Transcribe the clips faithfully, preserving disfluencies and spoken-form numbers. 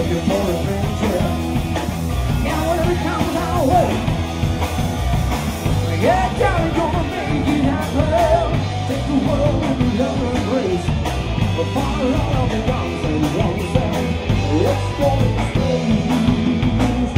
looking for adventure. Now whatever comes our way, yeah, darling, gonna make it happen. Take the world with love and grace. But far out the guns and drums and let's go in space.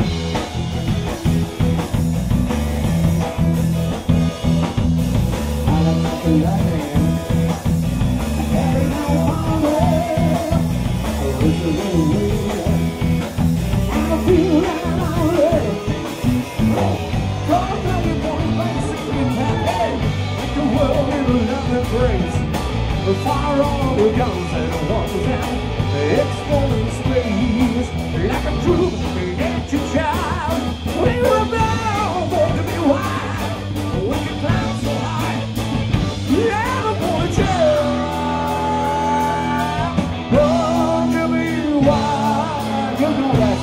I like to lightning, carrying out my way. It's a little weird, and I feel like I'm ready. Gonna tell you one place to be happy. Make the world in love and grace. The fire on the guns and ones out, exploring space like a troop against your child. We were bound born to be wild. We can climb so high, yeah, I'm gonna child. Born to be wild, you know that.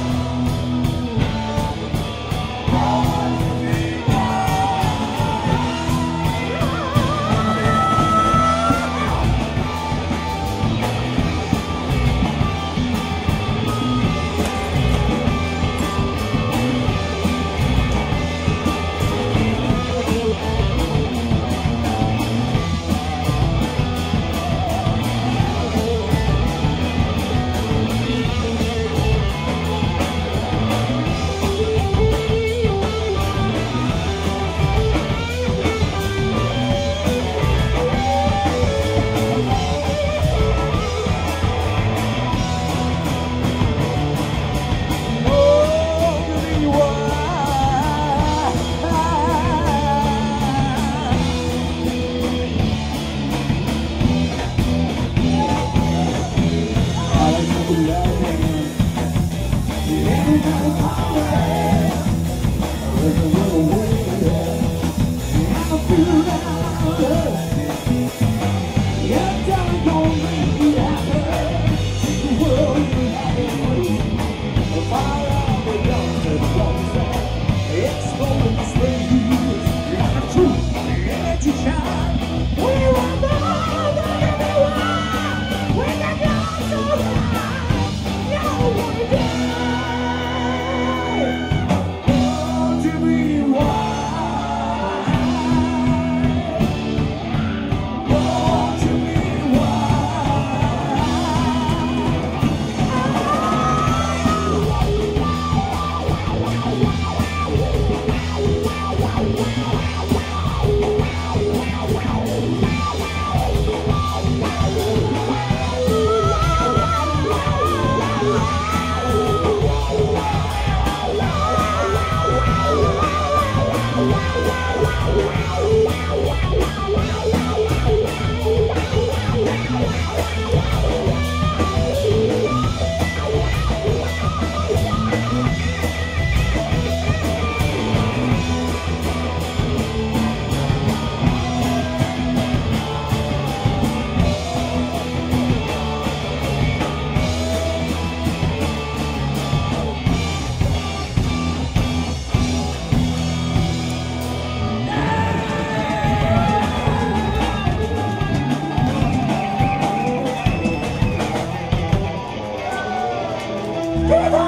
Viva!